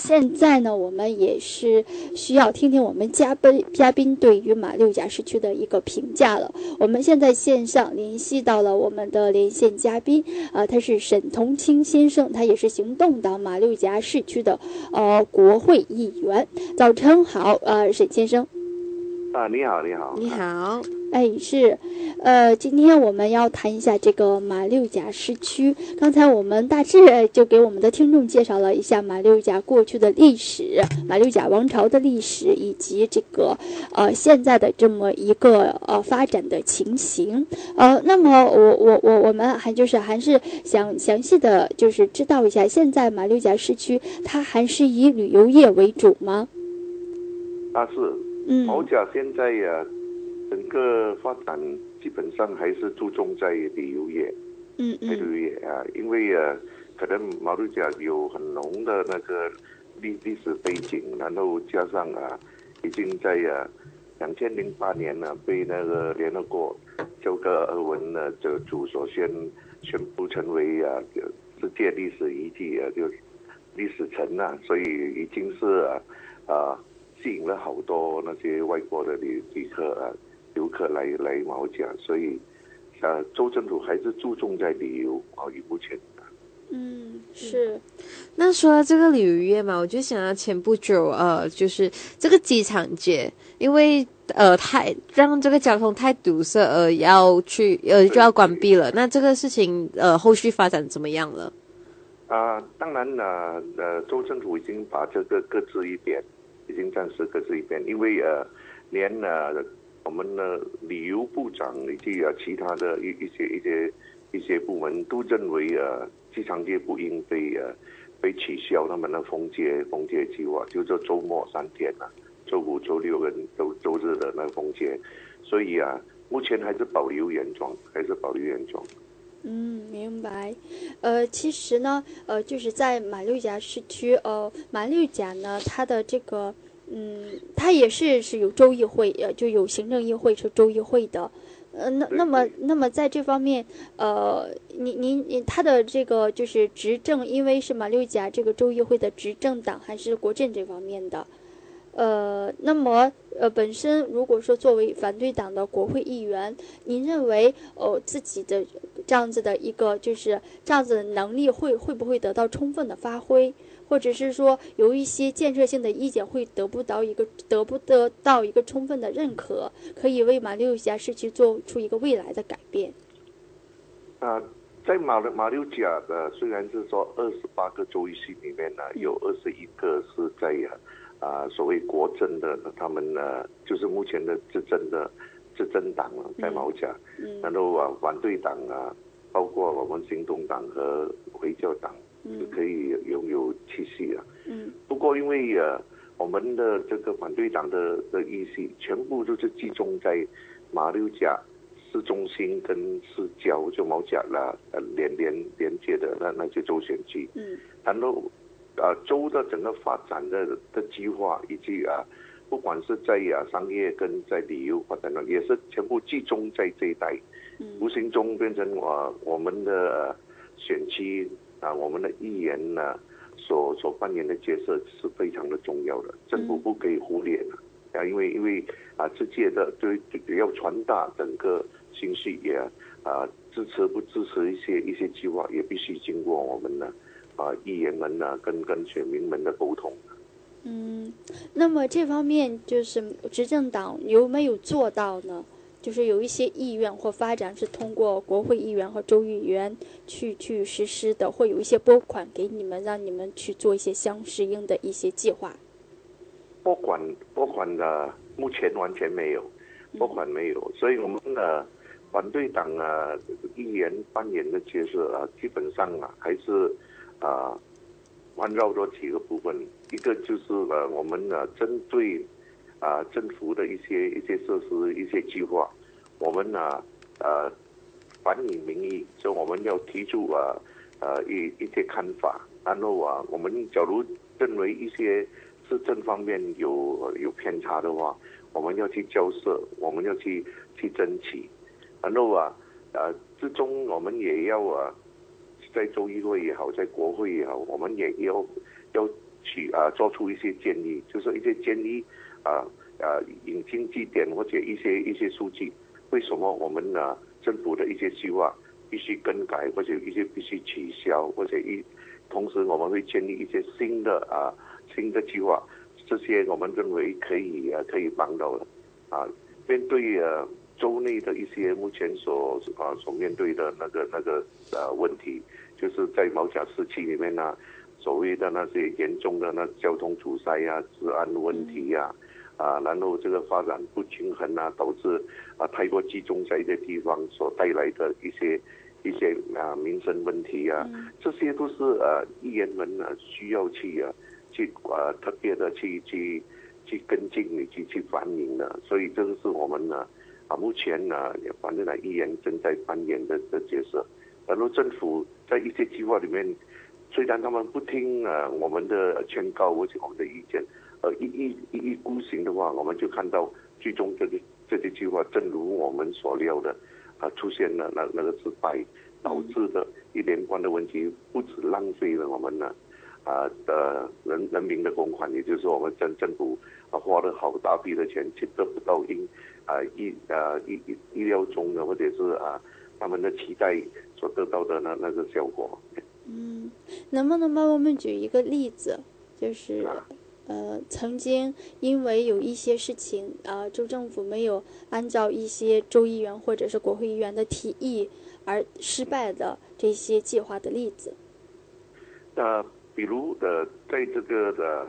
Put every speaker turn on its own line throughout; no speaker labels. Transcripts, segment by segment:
现在呢，我们也是需要听听我们嘉宾对于马六甲市区的一个评价了。我们现在线上联系到了我们的连线嘉宾，他是沈同清先生，他也是行动党马六甲市区的国会议员。早晨好，沈先生。
你好，你好，
你好。
是，今天我们要谈一下这个马六甲市区。刚才我们大致就给我们的听众介绍了一下马六甲过去的历史，马六甲王朝的历史，以及这个现在的这么一个发展的情形。那么我们还是想详细的就是知道一下，现在马六甲市区它还是以旅游业为主吗？
是，马六甲现在整个发展基本上还是注重在旅游业，旅游业因为可能马六甲有很浓的那个历史背景，然后加上已经在2008年被那个联合国教科文这组所宣布成为世界历史遗迹就历史城所以已经是吸引了好多那些外国的游客来马六甲，所以州政府还是注重在旅游以目前。
是。
那说到这个旅游业嘛，我就想到前不久就是这个机场街，因为让这个交通太堵塞就要关闭了。那这个事情后续发展怎么样了？
当然州政府已经把这个搁置一边，已经暂时搁置一边，因为连我们的旅游部长以及其他的一些部门都认为机场街不应被取消他们的封街计划，就是周末3天周5、周6跟周日的那个封街，所以目前还是保留原状，
明白。其实呢，就是在马六甲市区，马六甲呢，它的这个，它也是有州议会，就有行政议会是州议会的。那么在这方面，他的这个就是执政，因为是马六甲这个州议会的执政党还是国阵这方面的。那么本身如果说作为反对党的国会议员，您认为自己的这样子的一个就是这样子的能力会不会得到充分的发挥，或者是说有一些建设性的意见会得不到一个充分的认可，可以为马六甲市区做出一个未来的改变？
在马六甲虽然是说28个州议席里面有21个是在所谓国阵的，他们就是目前的执政党在马六甲，然后反对党包括我们行动党和回教党是可以拥有7席不过因为我们的这个反对党的议席全部都是集中在马六甲市中心跟市郊，就马六甲连接的那些州选区，然后州的整个发展的计划，以及不管是在商业跟在旅游发展上，也是全部集中在这一带，无形中变成我们的选区我们的议员所扮演的角色是非常的重要的，政府不可以忽略的因为直接的对要传达整个信息也支持不支持一些计划，也必须经过我们的议员们跟选民们的沟通。
那么这方面就是执政党有没有做到呢？就是有一些意愿或发展是通过国会议员和州议员去实施的，会有一些拨款给你们，让你们去做一些相适应的一些计划。
拨款目前完全没有，拨款没有，所以我们反对党议员扮演的角色基本上还是环绕着几个部分，一个就是我们针对政府的一些设施、一些计划，我们反映民意，所以我们要提出一些看法，然后我们假如认为一些施政方面有偏差的话，我们要去交涉，我们要去争取，然后之中我们也要在州议会也好，在国会也好，我们也要做出一些建议，就是一些建议引经据典或者一些数据，为什么我们政府的一些计划必须更改，或者一些必须取消，或者同时我们会建立一些新的计划，这些我们认为可以帮到的面对州内的一些目前所面对的那个问题，就是在毛甲市区里面所谓的那些严重的交通阻塞治安问题然后这个发展不均衡导致太过集中在一些地方所带来的一些民生问题这些都是议员们需要去特别的去跟进以及去反映的，所以这个是我们目前反正议员正在扮演的角色。然后政府在一些计划里面，虽然他们不听我们的劝告或者我们的意见，一意孤行的话，我们就看到最终这些计划正如我们所料的出现了那个失败，导致的一连贯的问题，不止浪费了我们的人民的公款，也就是说我们政府花了好大笔的钱，却得不到意料中的或者是他们的期待所得到的那个效果。
能不能帮我们举一个例子，就是曾经因为有一些事情州政府没有按照一些州议员或者是国会议员的提议而失败的这些计划的例子？
比如在这个的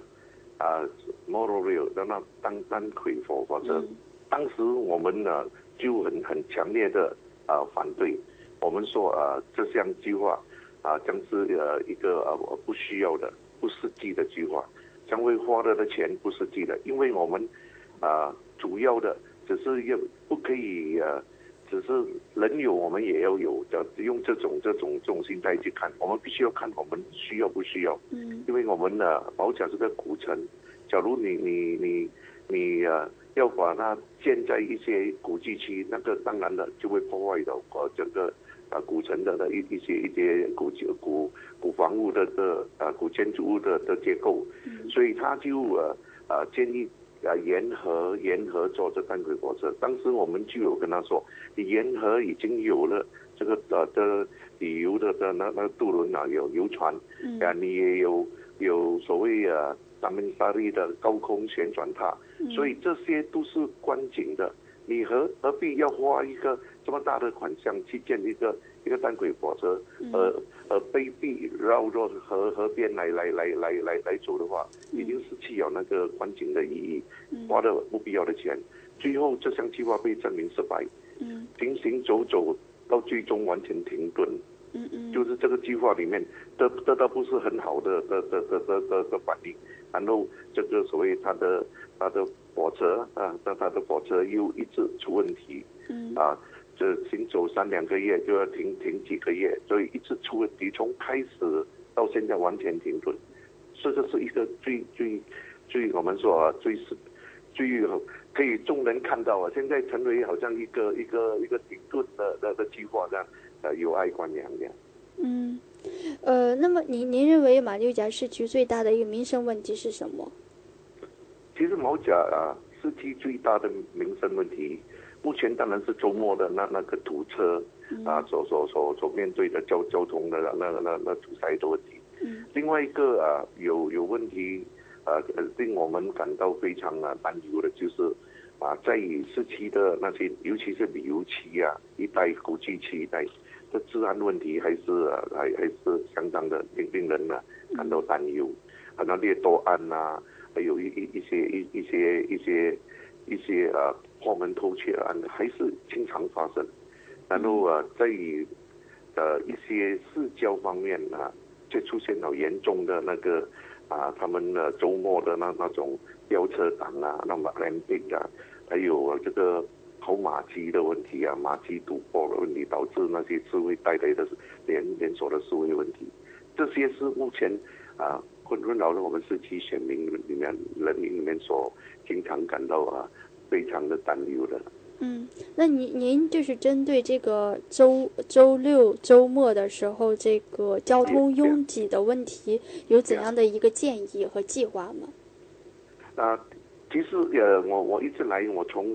monorail 的单轨火车，当时我们就很强烈的反对，我们说这项计划将是一个不需要的、不实际的计划，将会花的钱不实际的，因为我们主要的只是不可以只是人有我们也要有，用这种心态去看，我们必须要看我们需要不需要，因为我们毛甲这个古城，假如你要把它建在一些古迹区，那个当然了就会破坏到整个古城的一些古房屋的古建筑物的结构，所以他就建议沿河做这单轨火车。当时我们就有跟他说，你沿河已经有了这个的旅游的那渡轮有游船，你也有所谓咱们沙利的高空旋转塔，所以这些都是观景的。你何必要花一个这么大的款项去建一个单轨火车，卑鄙绕着河边来走的话，已经失去了那个观景的意义，花了不必要的钱，最后这项计划被证明失败，行走到最终完全停顿。就是这个计划里面得到不是很好的反应，然后这个所谓他的火车他的火车又一直出问题，这行走3-2个月就要停几个月，所以一直出问题，从开始到现在完全停顿，这个是一个最我们说最可以众人看到现在成为好像一个停顿的计划这样。有碍观瞻这样。
那么您认为马六甲市区最大的一个民生问题是什么？
其实毛甲市区最大的民生问题，目前当然是周末的那个堵车所面对的交通的那阻塞的问题。另外一个有问题令我们感到非常担忧的就是在市区的那些，尤其是旅游区一带古迹区一带的治安问题还是相当的令人感到担忧。那掠夺案还有一些破门偷窃案还是经常发生。然后在一些市郊方面就出现了严重的那个他们周末的那种飙车党那么 ramping 还有这个跑马机的问题马机赌博的问题，导致那些示威带来的连锁的示威问题，这些是目前困扰了我们市区选民人民里面所经常感到非常的担忧的。
那您就是针对这个周六周末的时候，这个交通拥挤的问题，有怎样的一个建议和计划吗？
其实我一直来，我从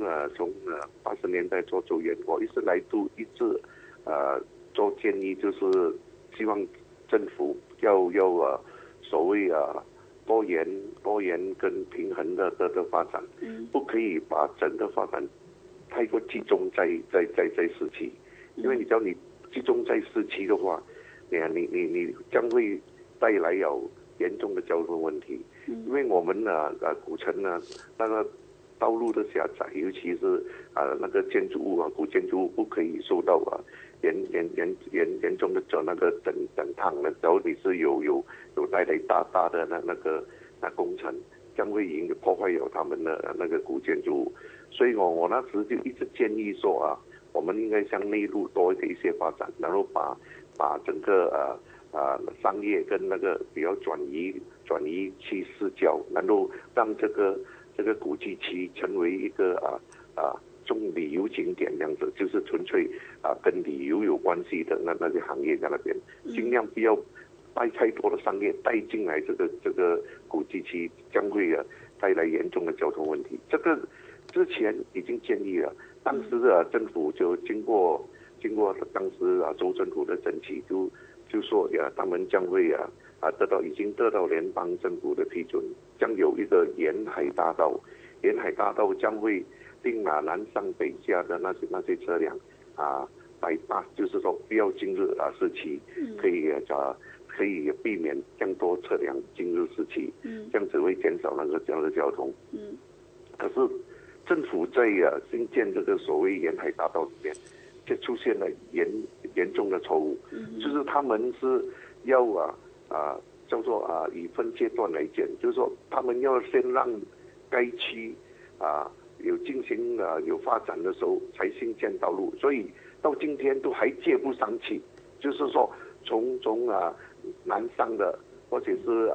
80年代做州员，我一直来都一直做建议，就是希望政府要所谓多元跟平衡的发展，不可以把整个发展太过集中在市区，因为你只要你集中在市区的话，你将会带来有严重的交通问题。因为我们古城呢，那个道路的狭窄，尤其是那个建筑物古建筑物不可以受到严重的那个整烫的，只要你是有带来大的那工程，将会破坏有他们的那个古建筑物。所以我那时就一直建议说我们应该向内陆多的一些发展，然后把整个商业跟那个比较转移去市郊，然后让这个古迹区成为一个中旅游景点这样子，就是纯粹跟旅游有关系的那些行业在那边，尽量不要带太多的商业带进来这个古迹区，将会带来严重的交通问题。这个之前已经建议了，当时政府就经过当时州政府的争取，就说他们将会已经得到联邦政府的批准，将有一个沿海大道将会令南上北下的那些车辆bypass，就是说不要进入市区，可以避免更多车辆进入市区，这样子会减少这样的交通。可是政府在新建这个所谓沿海大道里面，就出现了严重的错误，就是他们是要叫做以分阶段来建，就是说他们要先让该区有进行有发展的时候才新建道路，所以到今天都还接不上去，就是说从南上的或者是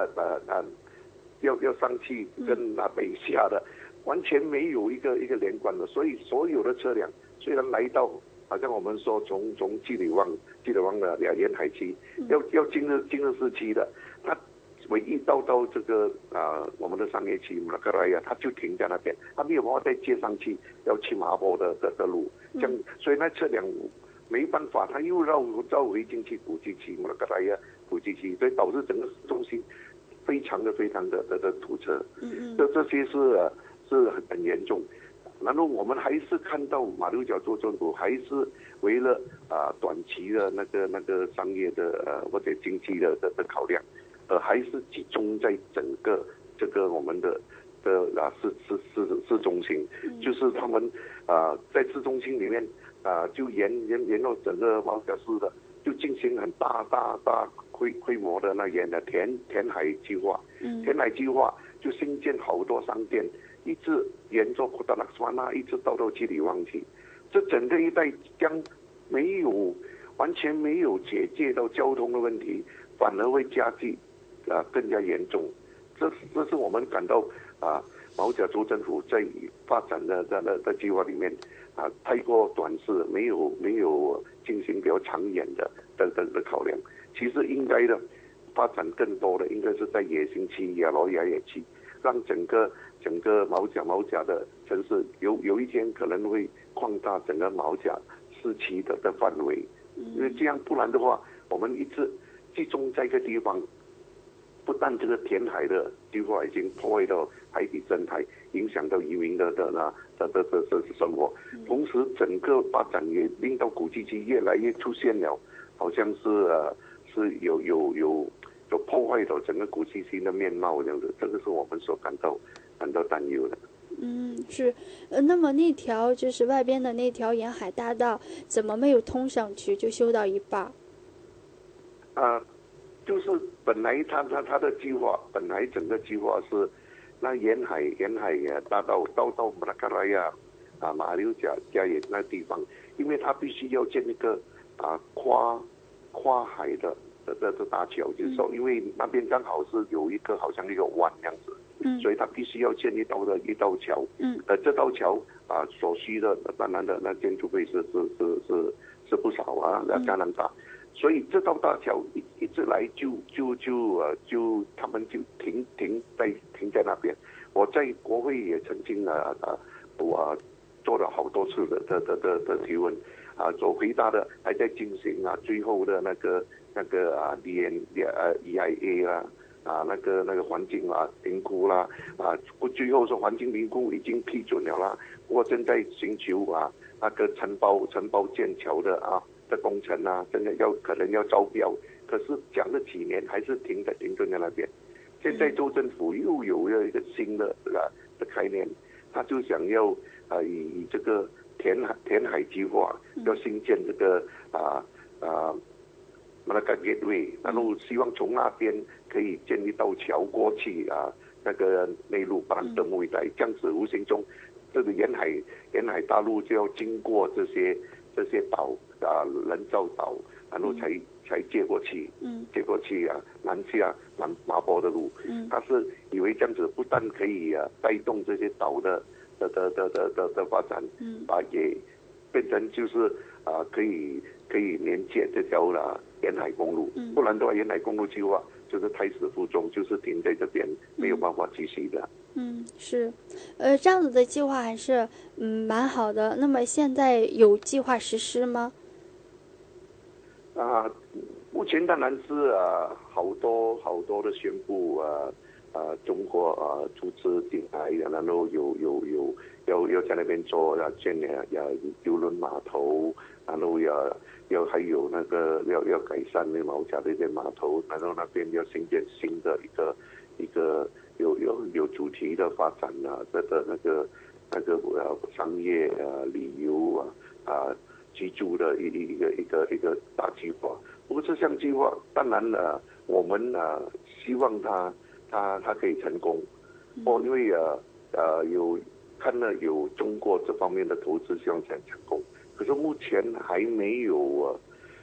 要上去跟北下的，完全没有一个连贯的，所以所有的车辆虽然来到，好像我们说从基里旺的沿海区要进入市区的，它唯一到这个我们的商业区马格莱亚，它就停在那边，它没有办法再接上去要去马坡的路，这样，所以那车辆没办法，它又绕回进去古迹区马格莱亚古迹区，所以导致整个市中心非常的堵车，这些是很严重。然后我们还是看到马六甲州政府还是为了短期的那个商业的或者经济的考量，还是集中在整个这个我们的市中心，就是他们在市中心里面就沿到整个马六甲市的，就进行很大规模的填海计划，填海计划就新建好多商店，一直沿着库达拉斯瓦纳一直到基里旺去，这整个一带将完全没有解决到交通的问题，反而会加剧更加严重。这是我们感到马六甲州政府在发展的计划里面太过短视，没有进行比较长远的考量。其实应该的发展更多的应该是在野行区、亚罗亚野区，让整个马六甲的城市有一天可能会扩大整个马六甲市区的范围，因为这样不然的话，我们一直集中在一个地方，不但这个填海的计划已经破坏到海底生态，影响到渔民的生活，同时整个发展也令到古迹区越来越出现了，好像是有破坏到整个古迹区的面貌这样子，这个是我们所感到担忧的。
是，那么那条就是外边的那条沿海大道，怎么没有通上去，就修到一半？
就是本来他的计划，本来整个计划是，那沿海大道到马拉卡拉亚马六甲加野那地方，因为他必须要建一个跨海的大桥，就是说，因为那边刚好是有一个好像一个湾这样子， 所以它必须要建一道桥。这道桥所需的当然的那建筑费是不少啊，那加拿大。所以这道大桥一直来就他们就停在那边。我在国会也曾经我做了好多次的提问所回答的还在进行最后的那个EIA 啦那个环境评估啦最后是环境评估已经批准了啦，我正在寻求那个承包建桥的工程真的可能要招标，可是讲了几年还是停顿在那边。现在州政府又有了一个新的概念，他就想要以这个填海计划要新建这个那个 gateway， 然后希望从那边可以建一道桥过去那个内陆巴兰德木一带，这样子无形中这个沿海大陆就要经过这些岛人造岛，然后才接过去南下南麻坡的路。他是以为这样子不但可以带动这些岛的发展，也变成就是可以连接这条沿海公路。不然的话，沿海公路计划就是胎死腹中，就是停在这边，没有办法继续的。
是，这样子的计划还是蛮好的。那么现在有计划实施吗？
目前当然是好多的宣布中国出资进来，然后要在那边做建邮轮码头，然后还有那个要改善那毛甲的一些码头，然后那边要新建新的一个有主题的发展的那个商业旅游居住的一个大计划。不过这项计划当然我们希望它可以成功。因为看了有中国这方面的投资希望成功，可是目前还没有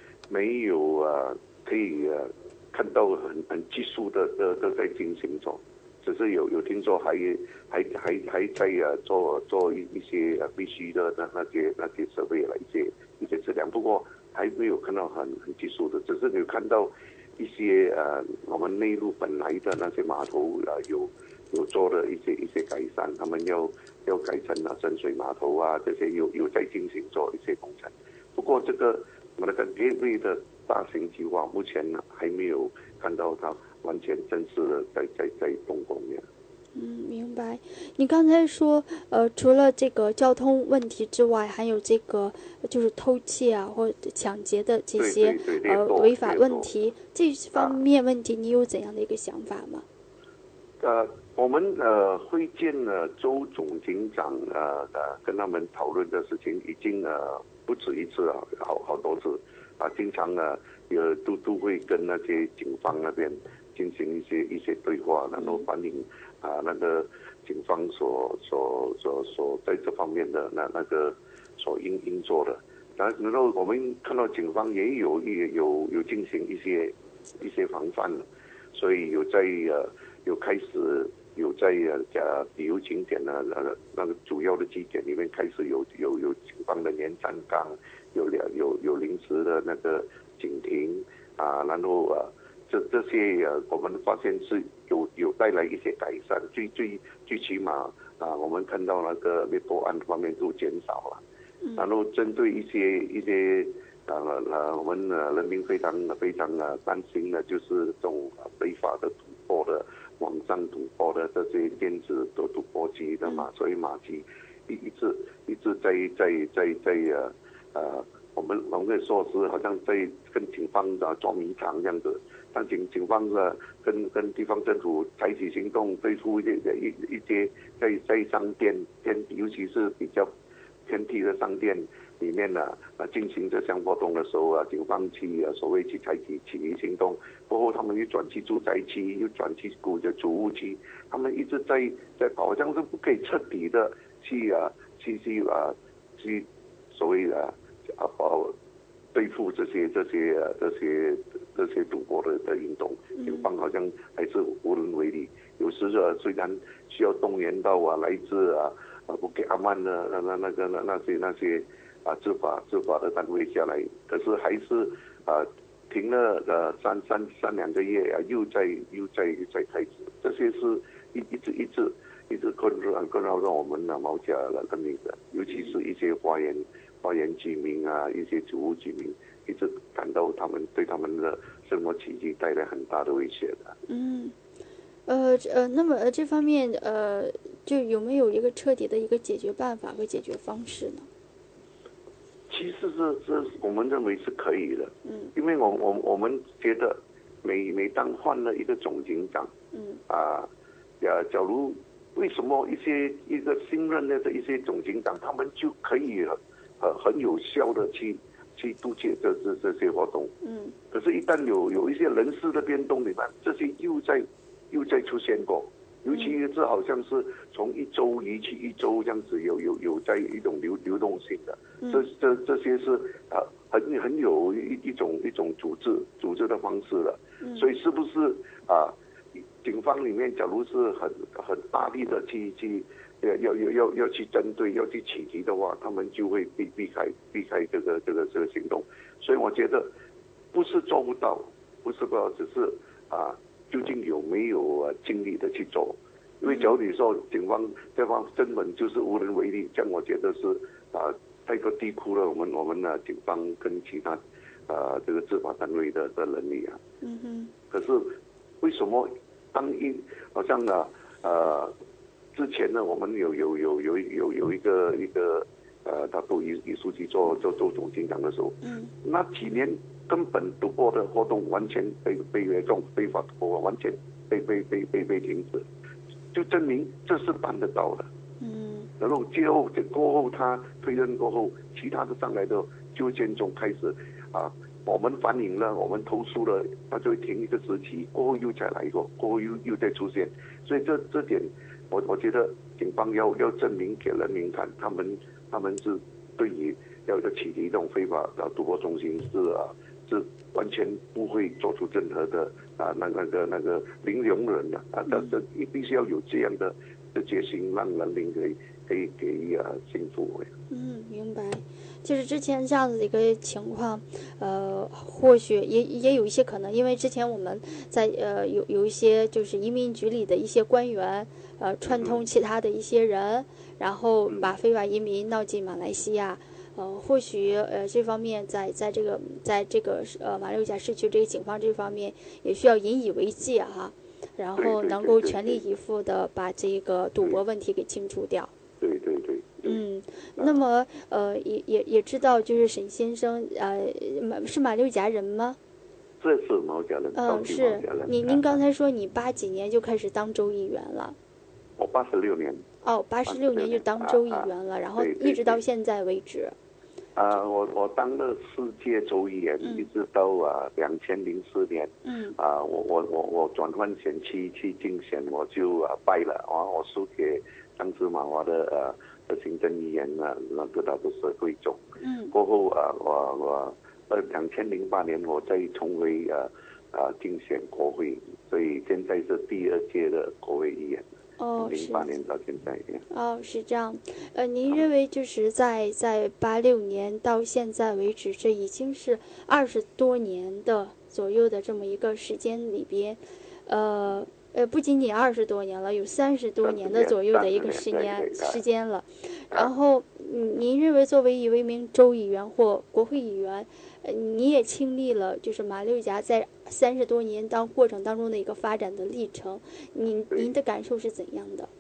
可以看到很技术的在进行中，只是有听说还在做一些必须的那些设备了一些质量，不过还没有看到很技术的，只是有看到一些我们内陆本来的那些码头有做了一些改善，他们要改成深水码头这些有在进行做一些工程。不过这个我们那个 gateway 的大型计划目前还没有看到它完全正式的在动工呀。
明白。你刚才说，除了这个交通问题之外，还有这个就是偷窃或者抢劫的这些违法问题，这方面问题你有怎样的一个想法吗？
我们会见州总警长跟他们讨论的事情已经不止一次好多次经常都会跟那些警方那边进行一些对话，然后反映那个警方所在这方面的那个所应做的。然后我们看到警方也有进行一些防范，所以开始有在旅游景点那个主要的景点里面开始有警方的延展岗，有临时的那个警亭然后这些我们发现是有带来一些改善，最起码我们看到那个灭毒案方面都减少了。然后针对一些我们人民非常担心的，就是这种非法的赌博的网上赌博的这些电子的赌博机的所以马机一直在我们可以说是好像在跟警方捉迷藏这样子，但警方跟地方政府采取行动，对付一些在商店尤其是比较偏僻的商店里面进行这项活动的时候警方去所谓去采取起义行动，过后他们又转去住宅区，又转去主屋区，他们一直在跑，好像是不可以彻底的去所谓对付这些赌博的运动，警方好像还是无能为力。有时虽然需要动员到来自布吉阿曼的那些执法的单位下来，可是还是停了3-2个月又再开始，这些是一直困扰让我们毛甲人民的，尤其是一些花园居民一些祖屋居民，一直感到对他们的生活起居带来很大的威胁的。
那么这方面就有没有一个彻底的一个解决办法和解决方式呢？
其实这我们认为是可以的，因为我们觉得每当换了一个总警长，假如为什么一个新任的一些总警长，他们就可以很有效的去督戒这些活动，可是，一旦有一些人事的变动里面，这些又再出现过，尤其这好像是从一周移去一周这样子，有在一种流动性的，这些是很有一种组织的方式了，所以是不是警方里面假如是很大力的去要去针对要去起击的话，他们就会避开这个行动，所以我觉得不是做不到，只是究竟有没有尽力的去做？因为假如你说警方这方根本就是无能为力，这样我觉得是太过低估了我们警方跟其他这个执法单位的能力啊。可是为什么好像之前呢，我们有一个他都以书记做总警长的时候，那几年根本赌博的活动完全被这种非法赌博完全被停止，就证明这是办得到的。然后过后他退任过后，其他的上来的就间中开始我们反映了，我们投诉了，他就会停一个时期，过后又再来过，过后又再出现，所以这点我觉得警方要证明给人民看，他们是对于要起击这种非法赌博中心是完全不会做出任何的那个零容忍的这必须要有这样的决心，让人民可以幸福。
明白。就是之前这样子的一个情况，或许也有一些可能，因为之前我们在有一些就是移民局里的一些官员，串通其他的一些人，然后把非法移民闹进马来西亚。或许这方面在这个马六甲市区这个警方这方面也需要引以为戒哈，然后能够全力以赴的把这个赌博问题给清除掉。
对。
那么也知道，就是沈先生是马六甲人吗？
这是毛甲人。
是。您刚才说你80几年就开始当州议员了。
我86年。
86年就当州议员了，然后一直到现在为止。
我当了4届州议员，一直到2004年。我转换选区去竞选，我就败了，我输给当时马华的行政议员那个他的社会中。过后我2008年我再重回竞选国会，所以现在是第2届的国会议员。08年到现在。
是这样。您认为就是在86年到现在为止，这已经是20多年的左右的这么一个时间里边，不仅仅20多年了，有30多年的左右的一个时间了。然后，您认为作为一名州议员或国会议员，你也经历了就是马六甲在30多年过程当中的一个发展的历程，您的感受是怎样的？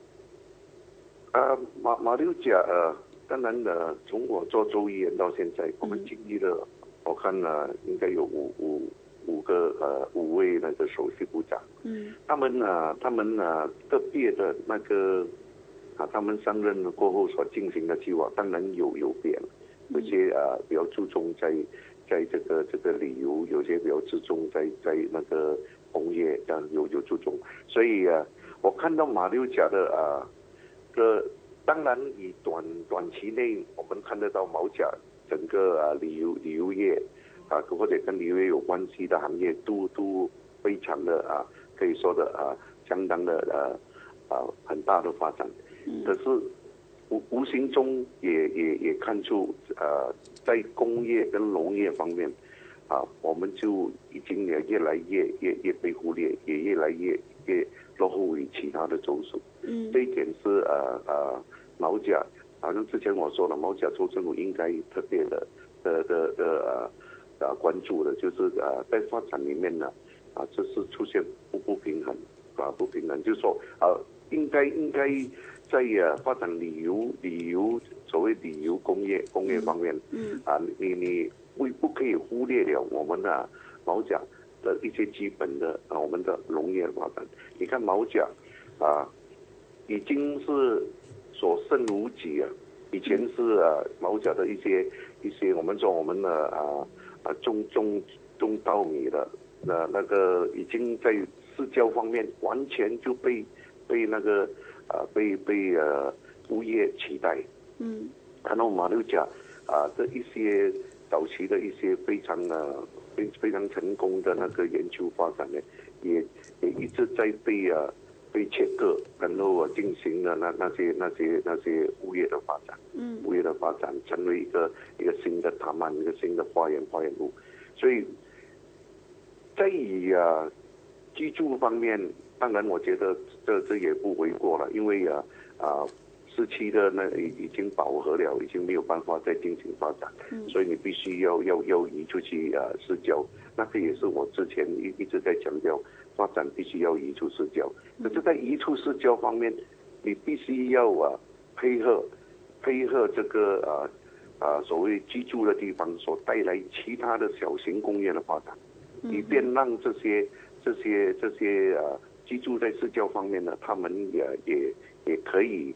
马六甲当然从我做州议员到现在，我们经历了，我看应该有五位那个首席部长。他们个别的那个他们上任过后所进行的计划，当然有变，有些比较注重在这个旅游，有些比较注重在那个工业这样有注重，所以我看到马六甲的当然以短期内我们看得到毛甲整个旅游业或者跟旅游业有关系的行业都非常的可以说的相当的很大的发展。可是无形中也看出在工业跟农业方面我们就已经也越来越被忽略，也越来越落后于其他的州属。这一点是毛甲，好像之前我说了，毛甲州政府应该特别的关注的，就是在发展里面呢这是出现不平衡不平衡，就是说应该在发展旅游所谓旅游工业方面，你不可以忽略了我们的毛甲的一些基本的我们的农业发展。你看毛甲已经是所剩无几啊。以前是毛甲的一些我们说我们的种稻米的那个已经在市郊方面完全就被那个被物业取代。然后马六甲这一些早期的一些非常成功的那个研究发展呢，也一直在被切割，然后进行了那些物业的发展，物业的发展成为一个新的塔曼，一个新的花园物。所以在于居住方面，当然我觉得这也不为过了，因为市区的那已经饱和了，已经没有办法再进行发展，所以你必须要移出去市郊。那这也是我之前一直在强调，发展必须要移出市郊。可是，在移出市郊方面，你必须要配合这个所谓居住的地方所带来其他的小型工业的发展，以便让这些居住在市郊方面呢，他们也可以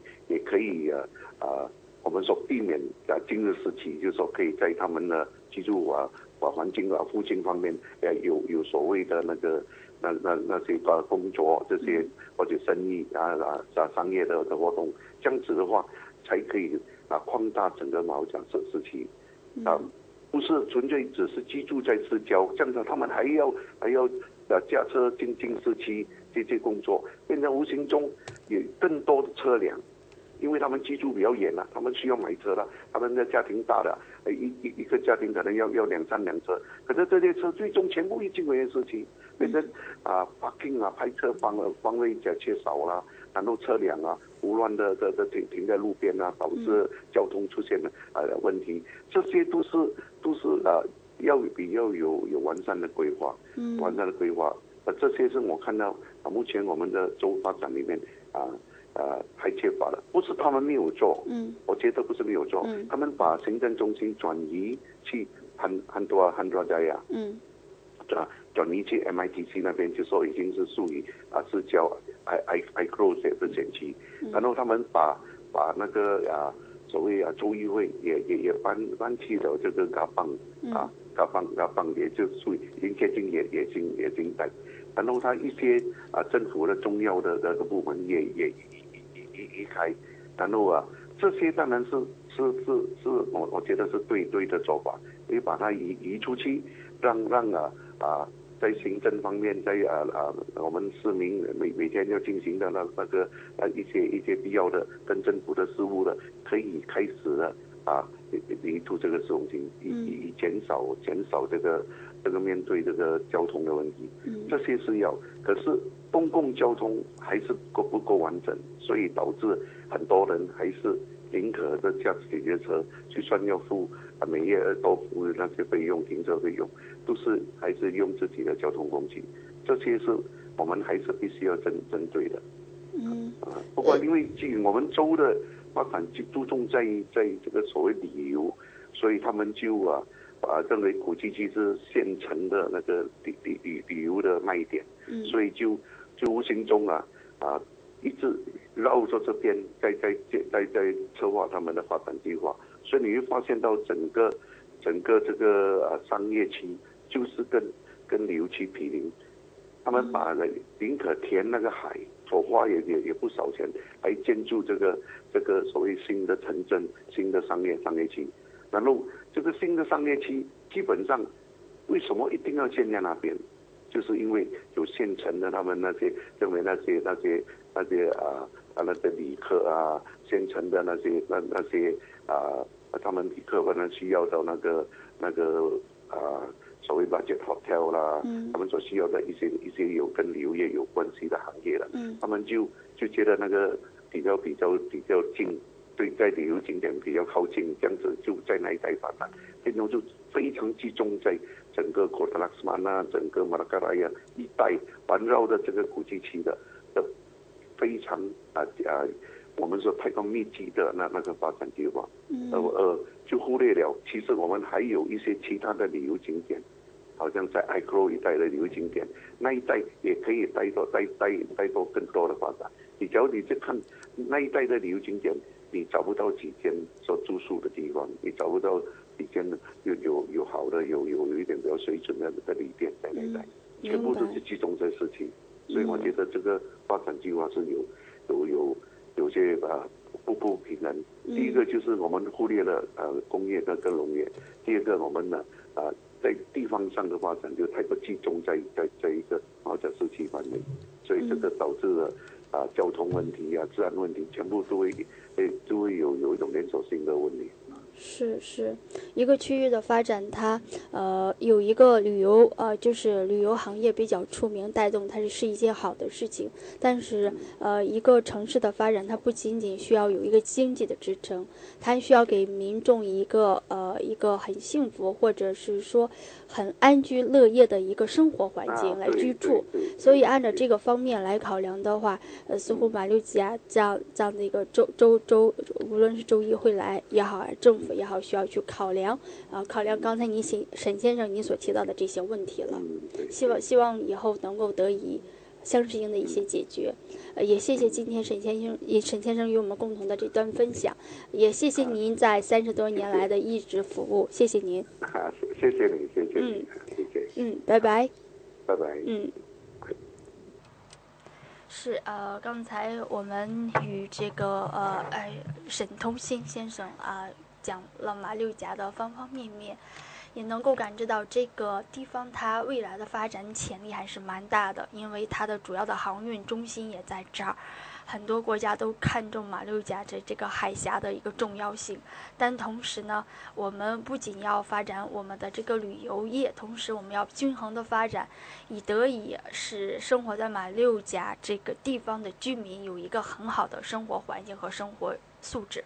我们说避免今日时期，就是说可以在他们的居住环境附近方面有所谓的那些工作这些或者生意商业的活动，这样子的话才可以扩大整个毛甲时期不是纯粹只是居住在市郊，这样子他们还要驾车进市区这些工作，变成无形中有更多的车辆。因为他们居住比较远了，他们需要买车了，他们的家庭大了，一个家庭可能要2-3辆车，可是这些车最终全部进回市区，变成parking 排车方位缺少了，然后车辆胡乱的停在路边导致交通出现了问题，这些都是要比较有完善的规划，这些是我看到目前我们的州发展里面还缺乏了，不是他们没有做，我觉得不是没有做，他们把行政中心转移去很多家转移去 MITC 那边，就说已经是属于市郊 I-Cross 的选区，然后他们把那个所谓州议会也搬去了这个嘎邦也就属于已经接近也经带，然后他一些政府的重要的这个部门也移开，然后这些当然是我觉得是对的做法，你把它移出去，让在行政方面，在我们市民每天要进行的那个一些必要的跟政府的事务的，可以开始了移出这个市中心，以减少这个面对这个交通的问题，这些是要，可是公共交通还是不够完整，所以导致很多人还是宁可的驾驶解决车，就算要付每月多付那些费用，停车费用，都是还是用自己的交通工具，这些是我们还是必须要针对的。不过因为基于我们州的发展就注重在这个所谓旅游，所以他们就认为古迹区是现成的那个旅游的卖点，所以就无形中一直绕着这边在策划他们的发展计划，所以你会发现到整个这个商业区就是跟旅游区毗邻，他们把宁可填那个海，所花也不少钱来建筑这个所谓新的城镇、新的商业区，然后这个新的商业区基本上为什么一定要建在那边？就是因为有现成的，他们认为那些旅客啊，现成的那些他们旅客可能需要到那个所谓 budget hotel 啦，他们所需要的一些有跟旅游业有关系的行业了，他们就觉得那个比较近，对，在旅游景点比较靠近，这样子就在那一带发展，然后就非常集中在整个Kota Laksamana、整个马拉加拉呀一带环绕的这个古迹区的非常我们说太过密集的那个发展计划，就忽略了其实我们还有一些其他的旅游景点，好像在 Icro 一带的旅游景点，那一带也可以带多更多的发展。只要你去看那一带的旅游景点，你找不到几间所住宿的地方，你找不到几间有好的有一点比较水准的旅店在那一带，全部都是集中在市区。所以我觉得这个发展计划是有些不平衡。第一个就是我们忽略了工业跟农业，第二个我们呢在地方上的发展就太过集中在一个好像市区范围，所以这个导致了交通问题啊、治安问题，全部都会有一种连锁性的问题。
是一个区域的发展，它有一个旅游就是旅游行业比较出名，带动它是一件好的事情。但是一个城市的发展，它不仅仅需要有一个经济的支撑，它还需要给民众一个很幸福或者是说很安居乐业的一个生活环境来居住。所以按照这个方面来考量的话，似乎马六甲这样的一个州，无论是州议会来也好，政府也好，需要去考量刚才沈先生你所提到的这些问题了。希望以后能够得以相适应的一些解决。也谢谢今天沈先生与我们共同的这段分享，也谢谢您在30多年来的一直服务，谢谢您。
谢谢你，谢谢你，谢谢。
拜拜。
拜拜。
是刚才我们与这个沈通信先生讲了马六甲的方方面面，也能够感知到这个地方它未来的发展潜力还是蛮大的，因为它的主要的航运中心也在这儿，很多国家都看重马六甲这个海峡的一个重要性。但同时呢，我们不仅要发展我们的这个旅游业，同时我们要均衡的发展，以使生活在马六甲这个地方的居民有一个很好的生活环境和生活素质。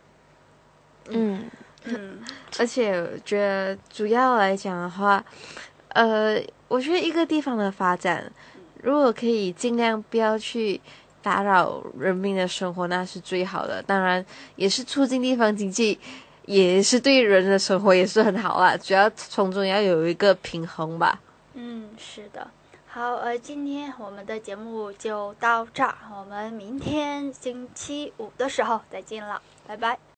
而且我觉得主要来讲的话，我觉得一个地方的发展，如果可以尽量不要去打扰人民的生活，那是最好的。当然，也是促进地方经济，也是对人的生活也是很好啦。主要从中要有一个平衡吧。
是的。好，今天我们的节目就到这儿，我们明天星期五的时候再见了，拜拜。